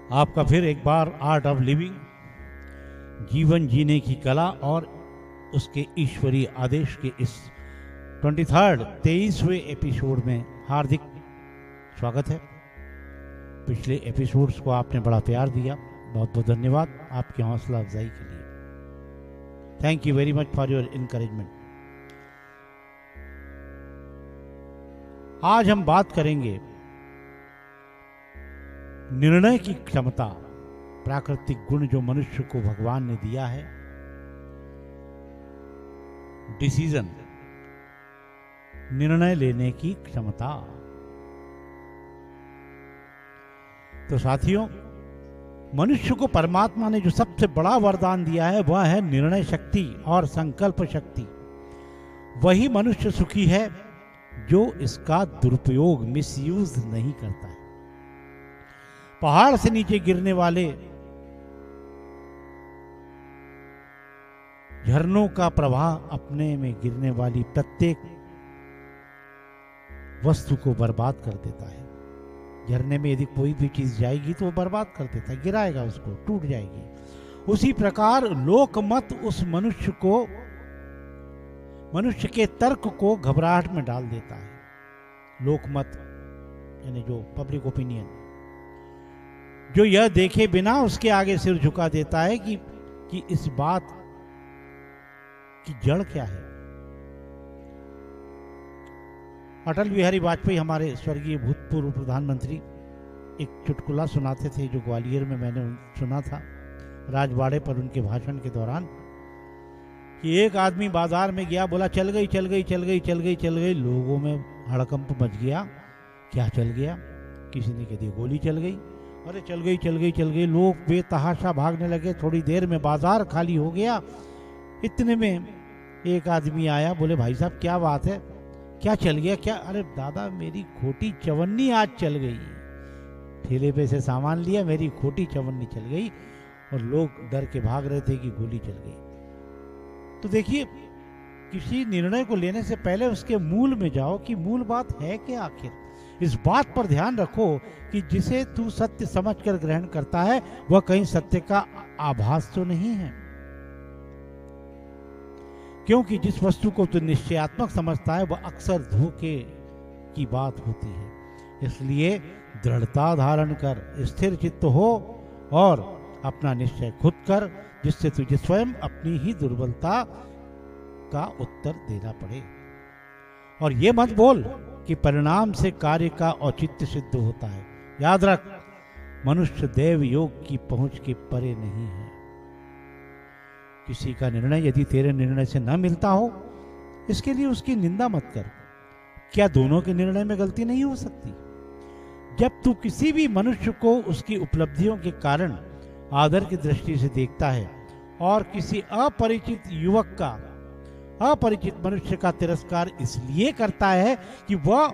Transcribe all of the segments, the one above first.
आपका फिर एक बार आर्ट ऑफ लिविंग, जीवन जीने की कला और उसके ईश्वरीय आदेश के इस 23वें एपिसोड में हार्दिक स्वागत है। पिछले एपिसोड्स को आपने बड़ा प्यार दिया, बहुत बहुत धन्यवाद आपकी हौसला अफजाई के लिए। Thank you very much for your encouragement. आज हम बात करेंगे निर्णय की क्षमता, प्राकृतिक गुण जो मनुष्य को भगवान ने दिया है। डिसीजन, निर्णय लेने की क्षमता। तो साथियों, मनुष्य को परमात्मा ने जो सबसे बड़ा वरदान दिया है वह है निर्णय शक्ति और संकल्प शक्ति। वही मनुष्य सुखी है जो इसका दुरुपयोग, मिसयूज नहीं करता है। पहाड़ से नीचे गिरने वाले झरनों का प्रवाह अपने में गिरने वाली प्रत्येक वस्तु को बर्बाद कर देता है। झरने में यदि कोई भी चीज जाएगी तो वो बर्बाद कर देता है, गिराएगा उसको, टूट जाएगी। उसी प्रकार लोकमत उस मनुष्य के तर्क को घबराहट में डाल देता है। लोकमत यानी जो पब्लिक ओपिनियन, जो यह देखे बिना उसके आगे सिर झुका देता है कि इस बात की जड़ क्या है। अटल बिहारी वाजपेयी, हमारे स्वर्गीय भूतपूर्व प्रधानमंत्री, एक चुटकुला सुनाते थे जो ग्वालियर में मैंने सुना था राजवाड़े पर उनके भाषण के दौरान, कि एक आदमी बाजार में गया, बोला चल गई चल गई चल गई चल गई चल गई। लोगों में हड़कंप मच गया, क्या चल गया? किसी ने कह दिया गोली चल गई। अरे चल गई चल गई चल गई। लोग बेतहाशा भागने लगे। थोड़ी देर में बाजार खाली हो गया। इतने में एक आदमी आया, बोले भाई साहब क्या बात है, क्या चल गया? क्या? अरे दादा मेरी खोटी चवन्नी आज चल गई। ठेले पे से सामान लिया, मेरी खोटी चवन्नी चल गई। और लोग डर के भाग रहे थे कि गोली चल गई। तो देखिए, किसी निर्णय को लेने से पहले उसके मूल में जाओ कि मूल बात है क्या आखिर। इस बात पर ध्यान रखो कि जिसे तू सत्य समझकर ग्रहण करता है वह कहीं सत्य का आभास तो नहीं है। क्योंकि जिस वस्तु को तू निश्चयात्मक समझता है वह अक्सर धोखे की बात होती है। इसलिए दृढ़ता धारण कर, स्थिर चित्त हो और अपना निश्चय खुद कर, जिससे तुझे स्वयं अपनी ही दुर्बलता का उत्तर देना पड़े। और ये मत बोल कि परिणाम से कार्य का औचित्य सिद्ध होता है। याद रख, मनुष्य देव योग की पहुंच के परे नहीं है। किसी का निर्णय यदि तेरे निर्णय से न मिलता हो, इसके लिए उसकी निंदा मत कर। क्या दोनों के निर्णय में गलती नहीं हो सकती? जब तू किसी भी मनुष्य को उसकी उपलब्धियों के कारण आदर की दृष्टि से देखता है और किसी अपरिचित युवक का, अपरिचित मनुष्य का तिरस्कार इसलिए करता है कि वह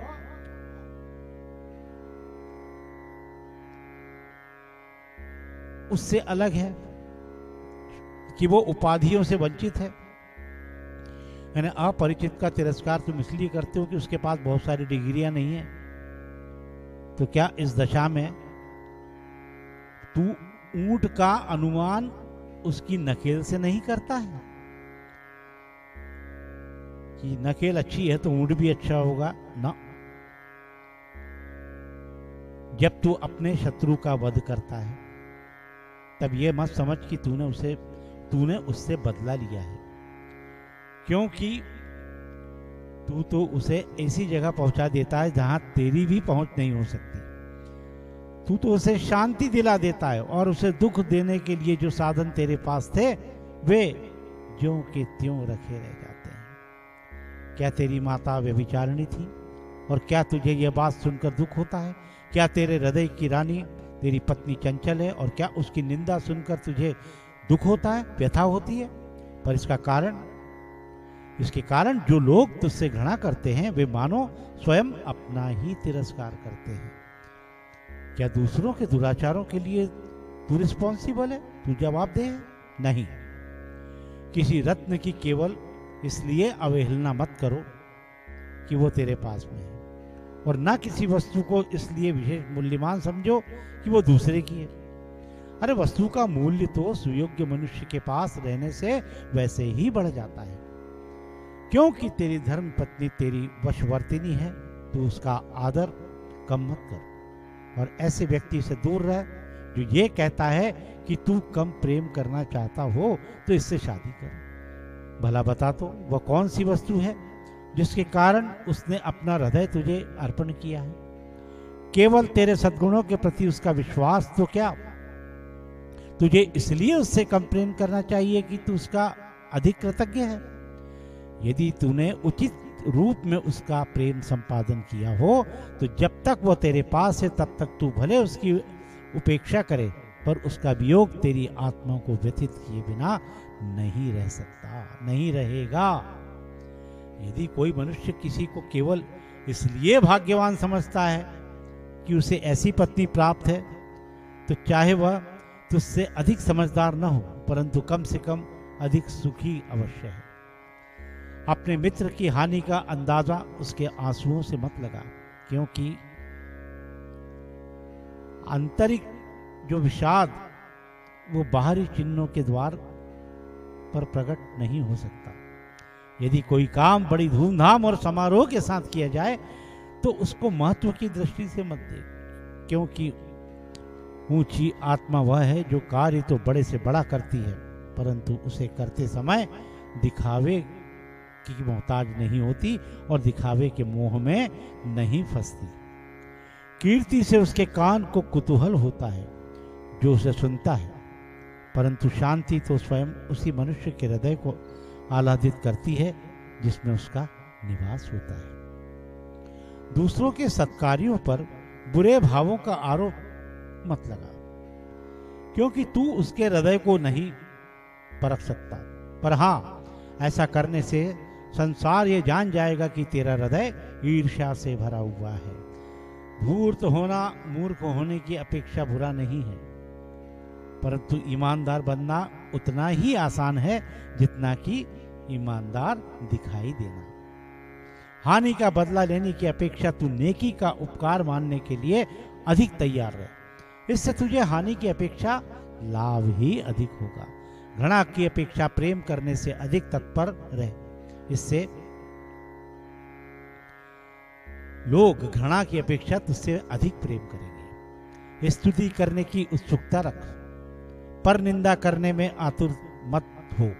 उससे अलग है, कि वो उपाधियों से वंचित है। यानी अपरिचित का तिरस्कार तुम इसलिए करते हो कि उसके पास बहुत सारी डिग्रियां नहीं है। तो क्या इस दशा में तू ऊंट का अनुमान उसकी नकेल से नहीं करता है कि नकेल अच्छी है तो ऊंट भी अच्छा होगा ना। जब तू अपने शत्रु का वध करता है तब यह मत समझ कि तूने उससे बदला लिया है, क्योंकि तू तो उसे ऐसी जगह पहुंचा देता है जहां तेरी भी पहुंच नहीं हो सकती। तू तो उसे शांति दिला देता है और उसे दुख देने के लिए जो साधन तेरे पास थे वे ज्यों के त्यों रखे रह जाते हैं। क्या तेरी माता व्यभिचारिणी थी और क्या तुझे यह बात सुनकर दुख होता है? क्या तेरे हृदय की रानी तेरी पत्नी चंचल है और क्या उसकी निंदा सुनकर तुझे दुख होता है, व्यथा होती है? पर इसके कारण जो लोग तुझसे घृणा करते हैं वे मानो स्वयं अपना ही तिरस्कार करते हैं। क्या दूसरों के दुराचारों के लिए तू रिस्पॉन्सिबल है? तू जवाबदेह है? नहीं। किसी रत्न की केवल इसलिए अवहेलना मत करो कि वो तेरे पास में है, और ना किसी वस्तु को इसलिए विशेष मूल्यवान समझो कि वो दूसरे की है। अरे वस्तु का मूल्य तो सुयोग्य मनुष्य के पास रहने से वैसे ही बढ़ जाता है। क्योंकि तेरी धर्म पत्नी तेरी वशवर्तिनी है, तू उसका आदर कम मत कर और ऐसे व्यक्ति से दूर रह जो ये कहता है कि तू कम प्रेम करना चाहता हो तो इससे शादी कर। भला बता तो वह कौन सी वस्तु है जिसके कारण उसने अपना हृदय तुझे अर्पण किया है? केवल तेरे सद्गुणों के प्रति उसका विश्वास तो क्या तुझे इसलिए उससे कम प्रेम करना चाहिए कि तू उसका अधिक कृतज्ञ है? यदि तूने उचित रूप में उसका प्रेम संपादन किया हो तो जब तक वह तेरे पास है तब तक तू भले उसकी उपेक्षा करे, पर उसका वियोग तेरी आत्मा को व्यथित किए बिना नहीं रह सकता, नहीं रहेगा। यदि कोई मनुष्य किसी को केवल इसलिए भाग्यवान समझता है कि उसे ऐसी पत्नी प्राप्त है, तो चाहे वह तुझसे अधिक समझदार न हो परंतु कम से कम अधिक सुखी अवश्य है। अपने मित्र की हानि का अंदाजा उसके आंसुओं से मत लगा, क्योंकि आंतरिक जो विषाद वो बाहरी चिन्हों के द्वार पर प्रकट नहीं हो सकता। यदि कोई काम बड़ी धूमधाम और समारोह के साथ किया जाए तो उसको महत्व की दृष्टि से मत देख, क्योंकि ऊंची आत्मा वह है जो कार्य तो बड़े से बड़ा करती है परंतु उसे करते समय दिखावे की मोहताज नहीं होती और दिखावे के मोह में नहीं फंसती। कीर्ति से उसके कान को कुतूहल होता है जो उसे सुनता है, परंतु शांति तो स्वयं उसी मनुष्य के हृदय को आह्लादित करती है जिसमें उसका निवास होता है। दूसरों के सत्कार्यों पर बुरे भावों का आरोप मत लगा, क्योंकि तू उसके हृदय को नहीं परख सकता, पर हाँ ऐसा करने से संसार ये जान जाएगा कि तेरा हृदय ईर्ष्या से भरा हुआ है। धूर्त होना मूर्ख होने की अपेक्षा बुरा नहीं है, परंतु ईमानदार बनना उतना ही आसान है जितना कि ईमानदार दिखाई देना। हानि का बदला लेने की अपेक्षा तू नेकी का उपकार मानने के लिए अधिक तैयार रहे, इससे तुझे हानि की अपेक्षा लाभ ही अधिक होगा। घृणा की अपेक्षा प्रेम करने से अधिक तत्पर रहे, इससे लोग घृणा की अपेक्षा तुझसे अधिक प्रेम करेंगे। स्तुति करने की उत्सुकता रख, पर निंदा करने में आतुर मत हो।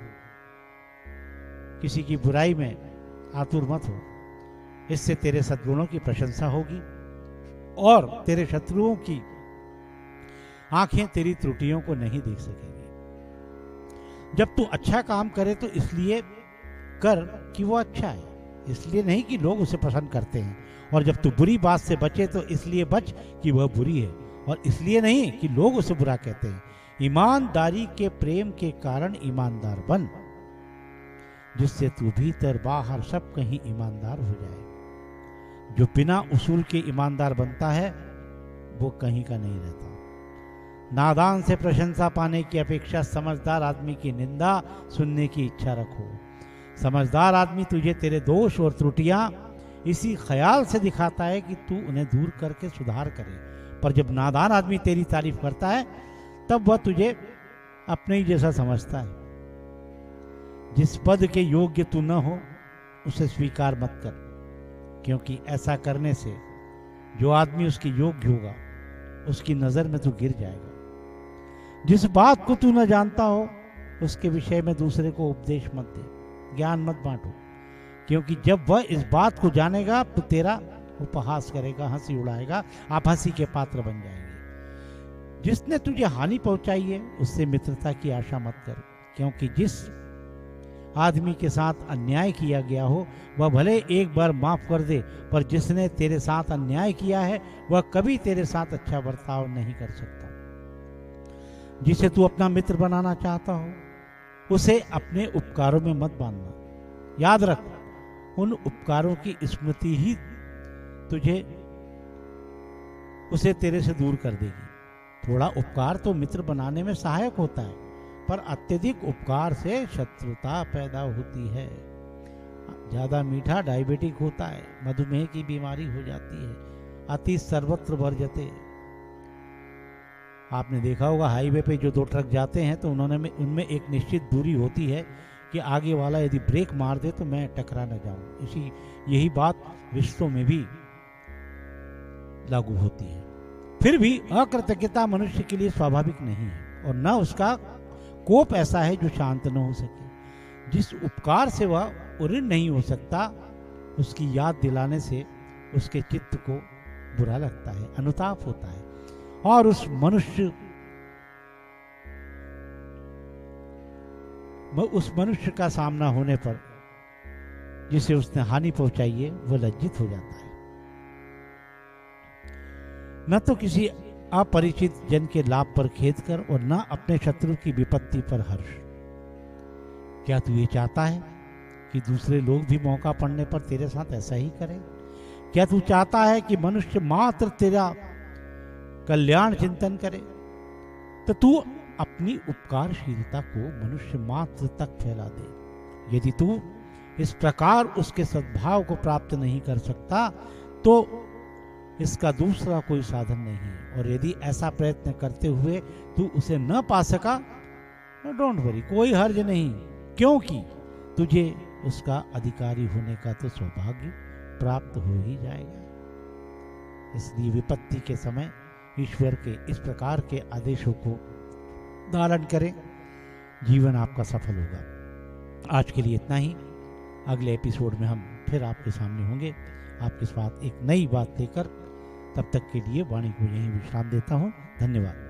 किसी की बुराई में आतुर मत हो, इससे तेरे सद्गुणों की प्रशंसा होगी और तेरे शत्रुओं की आंखें तेरी त्रुटियों को नहीं देख सकेंगी। जब तू अच्छा काम करे तो इसलिए कर कि वो अच्छा है, इसलिए नहीं कि लोग उसे पसंद करते हैं, और जब तू बुरी बात से बचे तो इसलिए बच कि वह बुरी है और इसलिए नहीं कि लोग उसे बुरा कहते हैं। ईमानदारी के प्रेम के कारण ईमानदार बन, जिससे तू भीतर बाहर सब कहीं ईमानदार हो जाए। जो बिना उसूल के ईमानदार बनता है वो कहीं का नहीं रहता। नादान से प्रशंसा पाने की अपेक्षा समझदार आदमी की निंदा सुनने की इच्छा रखो। समझदार आदमी तुझे तेरे दोष और त्रुटियां इसी ख्याल से दिखाता है कि तू उन्हें दूर करके सुधार करे, पर जब नादान आदमी तेरी तारीफ करता है तब वह तुझे अपने ही जैसा समझता है। जिस पद के योग्य तू न हो उसे स्वीकार मत कर, क्योंकि ऐसा करने से जो आदमी उसके योग्य होगा उसकी नजर में तू गिर जाएगा। जिस बात को तू न जानता हो उसके विषय में दूसरे को उपदेश मत दे, ज्ञान मत बांटो, क्योंकि जब वह इस बात को जानेगा तो तेरा उपहास करेगा, हंसी उड़ाएगा, आप हंसी के पात्र बन जाएंगे। जिसने तुझे हानि पहुंचाई है उससे मित्रता की आशा मत कर, क्योंकि जिस आदमी के साथ अन्याय किया गया हो वह भले एक बार माफ कर दे, पर जिसने तेरे साथ अन्याय किया है वह कभी तेरे साथ अच्छा बर्ताव नहीं कर सकता। जिसे तू अपना मित्र बनाना चाहता हो उसे अपने उपकारों में मत बांधना। याद रख, उन उपकारों की स्मृति ही तुझे उसे तेरे से दूर कर देगी। थोड़ा उपकार तो मित्र बनाने में सहायक होता है, पर अत्यधिक उपकार से शत्रुता पैदा होती है। ज्यादा मीठा डायबिटिक होता है, मधुमेह की बीमारी हो जाती है। अति सर्वत्र वर्जते। आपने देखा होगा हाईवे पे जो दो ट्रक जाते हैं तो उनमें एक निश्चित दूरी होती है कि आगे वाला यदि ब्रेक मार दे तो मैं टकरा न जाऊं। यही बात रिश्तों में भी लागू होती है। फिर भी अकृतज्ञता मनुष्य के लिए स्वाभाविक नहीं है और न उसका कोप ऐसा है जो शांत न हो सके। जिस उपकार से वह ऋण नहीं हो सकता उसकी याद दिलाने से उसके चित्त को बुरा लगता है, अनुताप होता है और उस मनुष्य का सामना होने पर जिसे उसने हानि पहुंचाई है वह लज्जित हो जाता है। न तो किसी अपरिचित जन के लाभ पर खेद कर और न अपने शत्रु की विपत्ति पर हर्ष। क्या तू ये चाहता है कि दूसरे लोग भी मौका पड़ने पर तेरे साथ ऐसा ही करें? क्या तू चाहता है कि मनुष्य मात्र तेरा कल्याण चिंतन करे? तो तू अपनी उपकारशीलता को मनुष्य मात्र तक फैला दे। यदि तू इस प्रकार उसके सद्भाव को प्राप्त नहीं कर सकता तो इसका दूसरा कोई साधन नहीं, और यदि ऐसा प्रयत्न करते हुए तू उसे न पा सका, डोंट वरी, कोई हर्ज नहीं, क्योंकि तुझे उसका अधिकारी होने का तो सौभाग्य प्राप्त हो ही जाएगा। इसलिए विपत्ति के समय ईश्वर के इस प्रकार के आदेशों को धारण करें, जीवन आपका सफल होगा। आज के लिए इतना ही। अगले एपिसोड में हम फिर आपके सामने होंगे, आपके साथ एक नई बात लेकर। तब तक के लिए वाणी को यहीं विश्राम देता हूँ। धन्यवाद।